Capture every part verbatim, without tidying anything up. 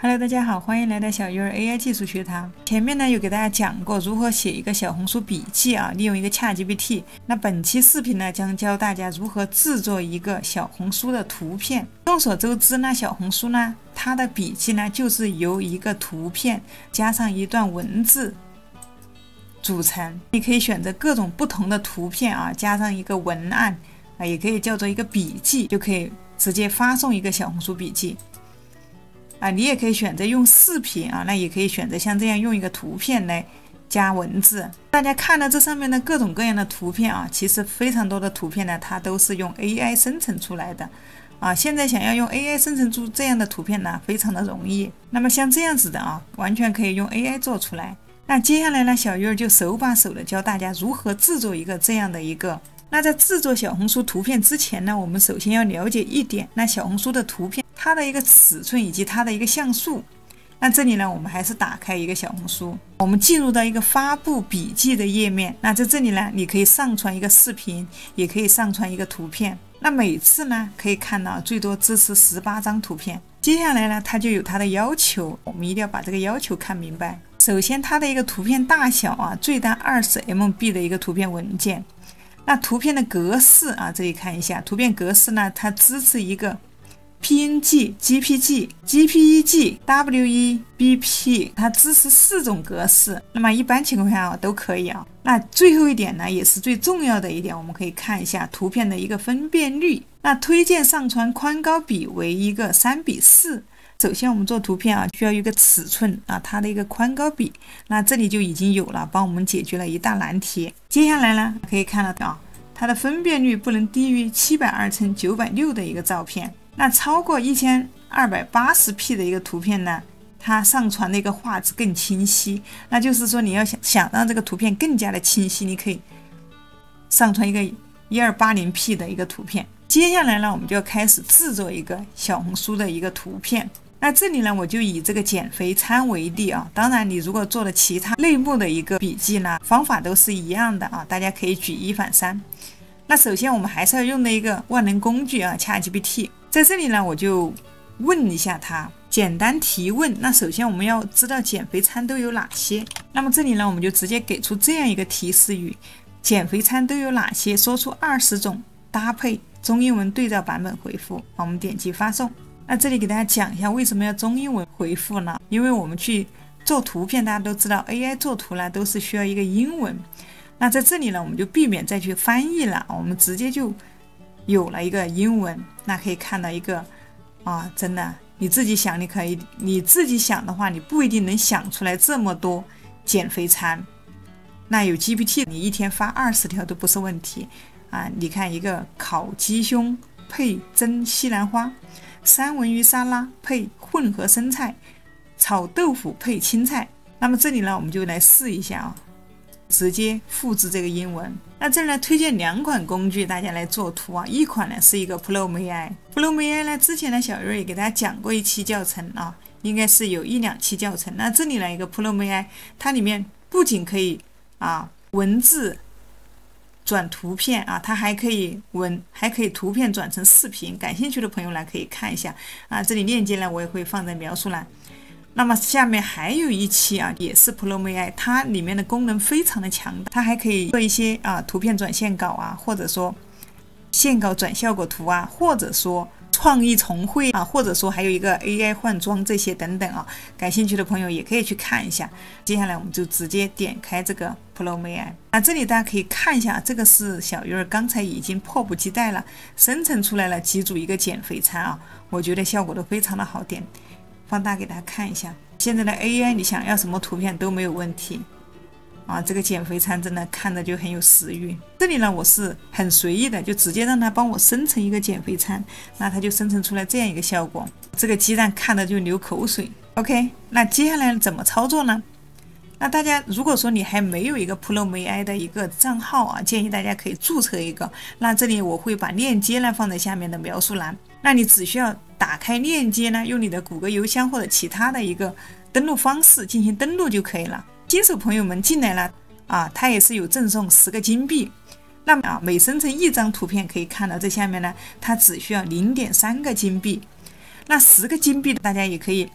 Hello， 大家好，欢迎来到小鱼儿 A I 技术学堂。前面呢有给大家讲过如何写一个小红书笔记啊，利用一个 ChatGPT。那本期视频呢将教大家如何制作一个小红书的图片。众所周知呢，小红书呢它的笔记呢就是由一个图片加上一段文字组成。你可以选择各种不同的图片啊，加上一个文案啊，也可以叫做一个笔记，就可以直接发送一个小红书笔记。啊，你也可以选择用视频啊，那也可以选择像这样用一个图片来加文字。大家看到这上面的各种各样的图片啊，其实非常多的图片呢，它都是用 A I 生成出来的啊。现在想要用 A I 生成出这样的图片呢，非常的容易。那么像这样子的啊，完全可以用 A I 做出来。那接下来呢，小鱼儿就手把手的教大家如何制作一个这样的一个。那在制作小红书图片之前呢，我们首先要了解一点，那小红书的图片它的一个尺寸以及它的一个像素。那这里呢，我们还是打开一个小红书，我们进入到一个发布笔记的页面。那在这里呢，你可以上传一个视频，也可以上传一个图片。那每次呢，可以看到最多支持十八张图片。接下来呢，它就有它的要求，我们一定要把这个要求看明白。首先，它的一个图片大小啊，最大二十 M B 的一个图片文件。那图片的格式啊，这里看一下，图片格式呢，它支持一个 P N G、J P G、J P E G、W E B P， 它支持四种格式。那么一般情况下啊都可以啊。那最后一点呢，也是最重要的一点，我们可以看一下图片的一个分辨率。那推荐上传宽高比为一个三比四。首先我们做图片啊，需要一个尺寸啊，它的一个宽高比，那这里就已经有了，帮我们解决了一大难题。接下来呢，可以看得到它的分辨率不能低于七百二乘九百六的一个照片。那超过一千二百八十 P 的一个图片呢，它上传的一个画质更清晰。那就是说你要想想让这个图片更加的清晰，你可以上传一个一二八零 P 的一个图片。接下来呢，我们就要开始制作一个小红书的一个图片。那这里呢，我就以这个减肥餐为例啊。当然，你如果做了其他类目的一个笔记呢，方法都是一样的啊。大家可以举一反三。那首先我们还是要用的一个万能工具啊 ，ChatGPT。在这里呢，我就问一下它，简单提问。那首先我们要知道减肥餐都有哪些。那么这里呢，我们就直接给出这样一个提示语：减肥餐都有哪些？说出二十种搭配，中英文对照版本回复。好，我们点击发送。那这里给大家讲一下为什么要中英文回复呢？因为我们去做图片，大家都知道 A I 做图呢都是需要一个英文。那在这里呢，我们就避免再去翻译了，我们直接就有了一个英文。那可以看到一个啊，真的你自己想，你可以你自己想的话，你不一定能想出来这么多减肥餐。那有 G P T， 你一天发二十条都不是问题啊！你看一个烤鸡胸配蒸西兰花。三文鱼沙拉配混合生菜，炒豆腐配青菜。那么这里呢，我们就来试一下啊，直接复制这个英文。那这里呢，推荐两款工具大家来做图啊。一款呢是一个 Plum A I，Plum A I 呢之前呢小鱼也给大家讲过一期教程啊，应该是有一两期教程。那这里呢一个 Plum A I， 它里面不仅可以啊文字转图片啊，它还可以文，还可以图片转成视频。感兴趣的朋友呢，可以看一下啊。这里链接呢，我也会放在描述栏。那么下面还有一期啊，也是 Plum A I， 它里面的功能非常的强大，它还可以做一些啊图片转线稿啊，或者说线稿转效果图啊，或者说创意重绘啊，或者说还有一个 A I 换装这些等等啊，感兴趣的朋友也可以去看一下。接下来我们就直接点开这个 Plum A I。那这里大家可以看一下，这个是小鱼儿刚才已经迫不及待了，生成出来了几组一个减肥餐啊，我觉得效果都非常的好。点放大给大家看一下，现在的 A I 你想要什么图片都没有问题啊，这个减肥餐真的看着就很有食欲。这里呢，我是很随意的，就直接让它帮我生成一个减肥餐，那它就生成出来这样一个效果。这个鸡蛋看着就流口水。OK， 那接下来怎么操作呢？那大家如果说你还没有一个 Plum A I 的一个账号啊，建议大家可以注册一个。那这里我会把链接呢放在下面的描述栏。那你只需要打开链接呢，用你的谷歌邮箱或者其他的一个登录方式进行登录就可以了。新手朋友们进来了啊，它也是有赠送十个金币。那么啊，每生成一张图片，可以看到这下面呢，它只需要 零点三个金币。那十个金币大家也可以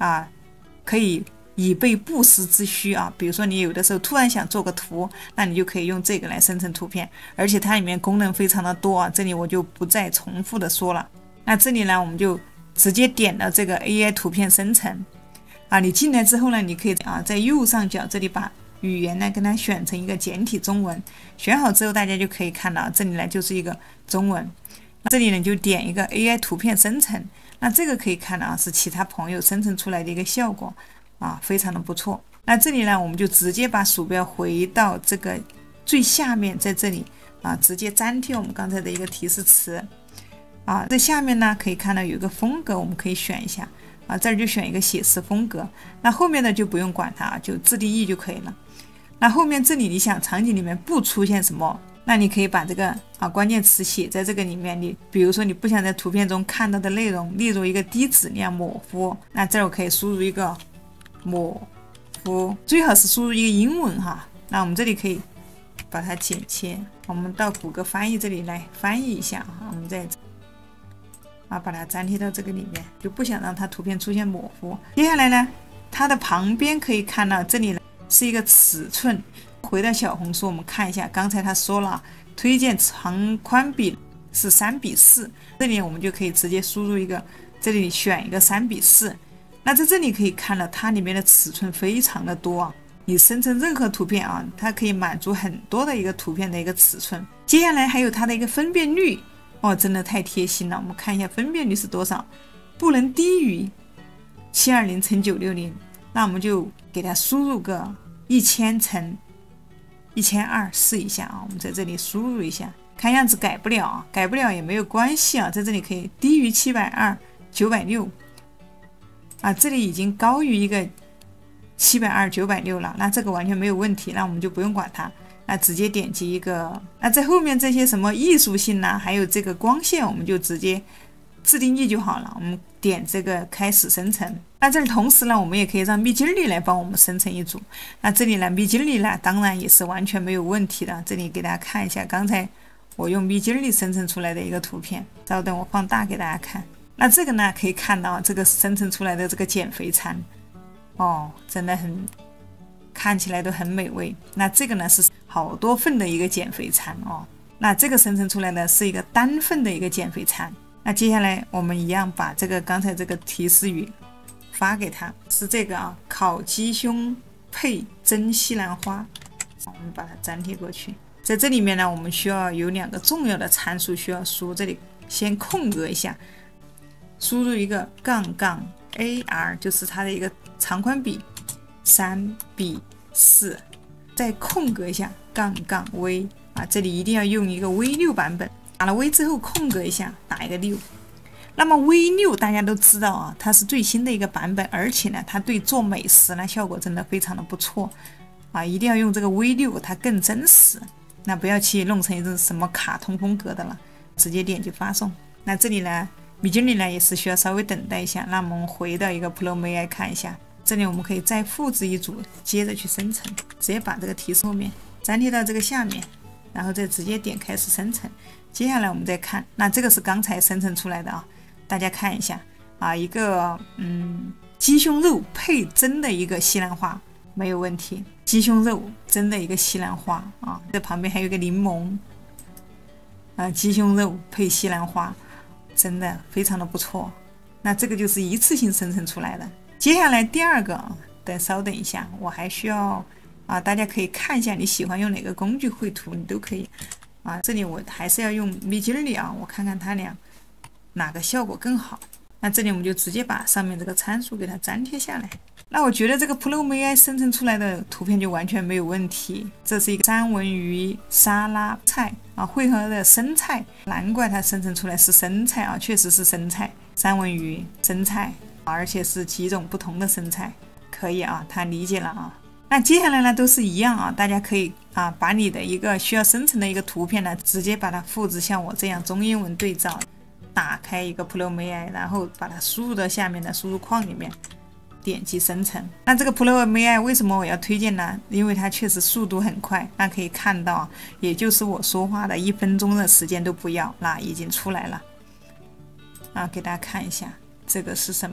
啊，可以以备不时之需啊。比如说你有的时候突然想做个图，那你就可以用这个来生成图片，而且它里面功能非常的多啊，这里我就不再重复的说了。那这里呢，我们就直接点了这个 A I 图片生成啊。你进来之后呢，你可以啊在右上角这里把语言呢跟它选成一个简体中文，选好之后大家就可以看到这里呢就是一个中文。这里呢就点一个 A I 图片生成，那这个可以看到啊是其他朋友生成出来的一个效果啊，非常的不错。那这里呢我们就直接把鼠标回到这个最下面，在这里啊直接粘贴我们刚才的一个提示词啊。这下面呢可以看到有一个风格，我们可以选一下啊，这儿就选一个写实风格。那后面的就不用管它，就自定义就可以了。那后面这里你想场景里面不出现什么，那你可以把这个啊关键词写在这个里面。你比如说你不想在图片中看到的内容，例如一个低质量模糊，那这儿我可以输入一个模糊，最好是输入一个英文哈。那我们这里可以把它剪切，我们到谷歌翻译这里来翻译一下啊，我们再啊把它粘贴到这个里面，就不想让它图片出现模糊。接下来呢，它的旁边可以看到这里呢是一个尺寸。回到小红书，我们看一下，刚才他说了，推荐长宽比是三比四，这里我们就可以直接输入一个，这里选一个三比四。那在这里可以看到，它里面的尺寸非常的多啊，你生成任何图片啊，它可以满足很多的一个图片的一个尺寸。接下来还有它的一个分辨率哦，真的太贴心了。我们看一下分辨率是多少，不能低于七二零乘九六零，那我们就给它输入个一千乘一千二试一下啊，我们在这里输入一下，看样子改不了啊，改不了也没有关系啊，在这里可以低于七百二十、九百六十啊，这里已经高于一个七百二十、九百六十了，那这个完全没有问题，那我们就不用管它，那直接点击一个，那在后面这些什么艺术性呐、啊，还有这个光线，我们就直接自定义就好了，我们点这个开始生成。那这里同时呢，我们也可以让 Midjourney 来帮我们生成一组。那这里呢 Midjourney 呢，当然也是完全没有问题的。这里给大家看一下，刚才我用 Midjourney 生成出来的一个图片，稍等我放大给大家看。那这个呢，可以看到这个生成出来的这个减肥餐，哦，真的很看起来都很美味。那这个呢是好多份的一个减肥餐哦。那这个生成出来的是一个单份的一个减肥餐。那接下来我们一样把这个刚才这个提示语发给他，是这个啊，烤鸡胸配蒸西兰花，我们把它粘贴过去。在这里面呢，我们需要有两个重要的参数需要输，这里先空格一下，输入一个杠杠 A R， 就是它的一个长宽比三比四，再空格一下杠杠 V 啊，这里一定要用一个 V 六 版本。打了 V 之后空格一下，打一个六。那么 V 六 大家都知道啊，它是最新的一个版本，而且呢，它对做美食呢效果真的非常的不错啊，一定要用这个 V 六，它更真实。那不要去弄成一种什么卡通风格的了，直接点击发送。那这里呢 Midjourney 呢也是需要稍微等待一下。那我们回到一个 Pro M A I 看一下，这里我们可以再复制一组，接着去生成，直接把这个提示后面粘贴到这个下面，然后再直接点开始生成。接下来我们再看，那这个是刚才生成出来的啊，大家看一下啊，一个嗯鸡胸肉配蒸的一个西兰花，没有问题。鸡胸肉蒸的一个西兰花啊，这旁边还有一个柠檬啊，鸡胸肉配西兰花，真的非常的不错。那这个就是一次性生成出来的。接下来第二个啊，等稍等一下，我还需要啊，大家可以看一下你喜欢用哪个工具绘图，你都可以。啊，这里我还是要用 Midjourney 啊，我看看它俩哪个效果更好。那这里我们就直接把上面这个参数给它粘贴下来。那我觉得这个 Pro M A I 生成出来的图片就完全没有问题。这是一个三文鱼沙拉菜啊，汇合的生菜，难怪它生成出来是生菜啊，确实是生菜，三文鱼生菜，而且是几种不同的生菜，可以啊，他理解了啊。那接下来呢都是一样啊，大家可以啊把你的一个需要生成的一个图片呢，直接把它复制，像我这样中英文对照，打开一个 Pro M A I， 然后把它输入到下面的输入框里面，点击生成。那这个 Pro M A I 为什么我要推荐呢？因为它确实速度很快，那可以看到，也就是我说话的一分钟的时间都不要，那已经出来了啊，给大家看一下，这个是什么？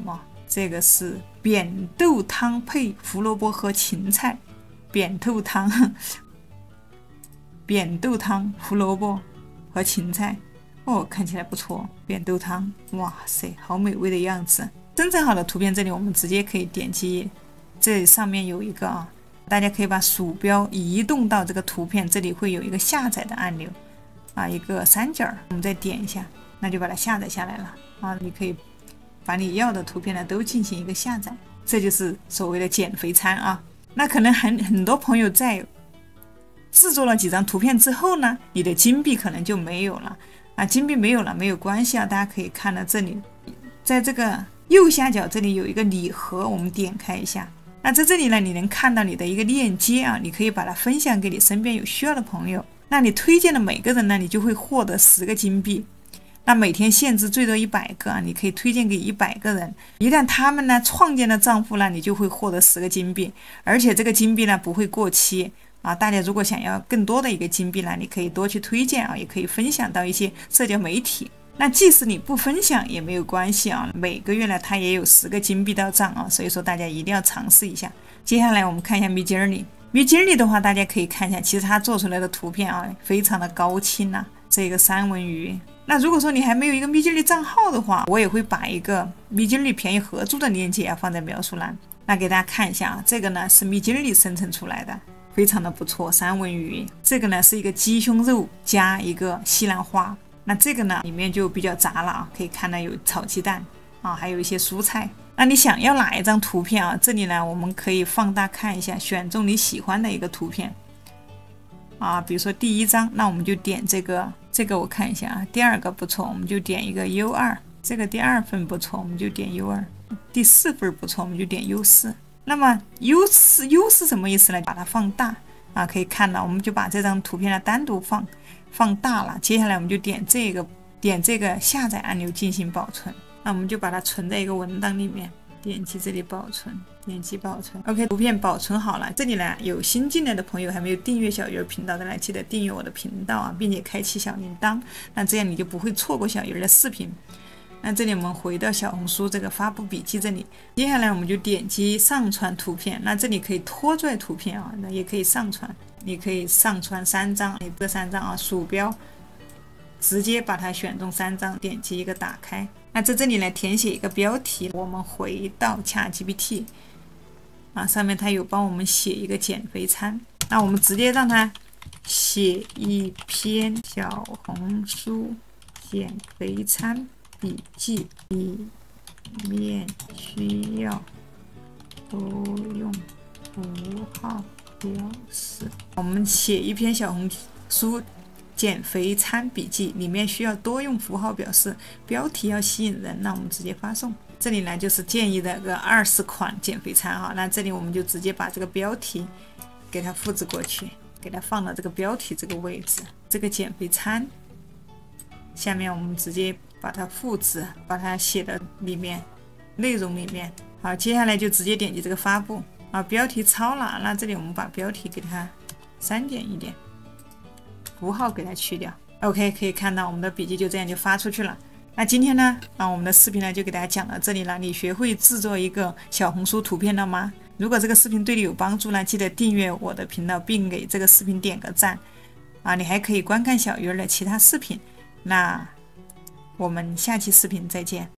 这个是扁豆汤配胡萝卜和芹菜，扁豆汤，扁豆汤、胡萝卜和芹菜，哦，看起来不错。扁豆汤，哇塞，好美味的样子。生成好的图片，这里我们直接可以点击，这上面有一个啊，大家可以把鼠标移动到这个图片，这里会有一个下载的按钮啊，一个三角，我们再点一下，那就把它下载下来了啊。你可以把你要的图片呢都进行一个下载，这就是所谓的减肥餐啊。那可能很很多朋友在制作了几张图片之后呢，你的金币可能就没有了啊，金币没有了没有关系啊，大家可以看到这里，在这个右下角这里有一个礼盒，我们点开一下。那在这里呢，你能看到你的一个链接啊，你可以把它分享给你身边有需要的朋友。那你推荐的每个人呢，你就会获得十个金币。那每天限制最多一百个啊，你可以推荐给一百个人。一旦他们呢创建了账户呢，你就会获得十个金币，而且这个金币呢不会过期啊。大家如果想要更多的一个金币呢，你可以多去推荐啊，也可以分享到一些社交媒体。那即使你不分享也没有关系啊，每个月呢它也有十个金币到账啊，所以说大家一定要尝试一下。接下来我们看一下 Midjourney。Midjourney 的话，大家可以看一下，其实它做出来的图片啊，非常的高清啊。这个三文鱼。那如果说你还没有一个 Midjourney 账号的话，我也会把一个 Midjourney 便宜合作的链接啊放在描述栏。那给大家看一下啊，这个呢是 Midjourney 生成出来的，非常的不错。三文鱼，这个呢是一个鸡胸肉加一个西兰花。那这个呢里面就比较杂了啊，可以看到有炒鸡蛋啊，还有一些蔬菜。那你想要哪一张图片啊？这里呢我们可以放大看一下，选中你喜欢的一个图片啊，比如说第一张，那我们就点这个，这个我看一下啊，第二个不错，我们就点一个 U 二， 这个第二份不错，我们就点 U 二， 第四份不错，我们就点 U 四。那么 U 四 U 是什么意思呢？把它放大啊，可以看到，我们就把这张图片呢单独放放大了。接下来我们就点这个点这个下载按钮进行保存，那我们就把它存在一个文档里面，点击这里保存，点击保存。 OK， 图片保存好了。这里呢有新进来的朋友还没有订阅小鱼儿频道的呢，记得订阅我的频道啊，并且开启小铃铛，那这样你就不会错过小鱼儿的视频。那这里我们回到小红书这个发布笔记这里，接下来我们就点击上传图片。那这里可以拖拽图片啊，那也可以上传，你可以上传三张，这三张啊，鼠标直接把它选中三张，点击一个打开。那在这里呢填写一个标题，我们回到 ChatGPT 啊，上面它有帮我们写一个减肥餐，那我们直接让它写一篇小红书减肥餐笔记，里面需要多用符号表示。我们写一篇小红书减肥餐笔记，里面需要多用符号表示，标题要吸引人，那我们直接发送。这里呢就是建议的个二十款减肥餐啊，那这里我们就直接把这个标题给它复制过去，给它放到这个标题这个位置。这个减肥餐下面我们直接把它复制，把它写到里面内容里面。好，接下来就直接点击这个发布啊，标题抄了，那这里我们把标题给它删减一点，符号给它去掉。 OK， 可以看到我们的笔记就这样就发出去了。那今天呢啊，我们的视频呢就给大家讲到这里了。你学会制作一个小红书图片了吗？如果这个视频对你有帮助呢，记得订阅我的频道并给这个视频点个赞啊！你还可以观看小鱼儿的其他视频。那我们下期视频再见。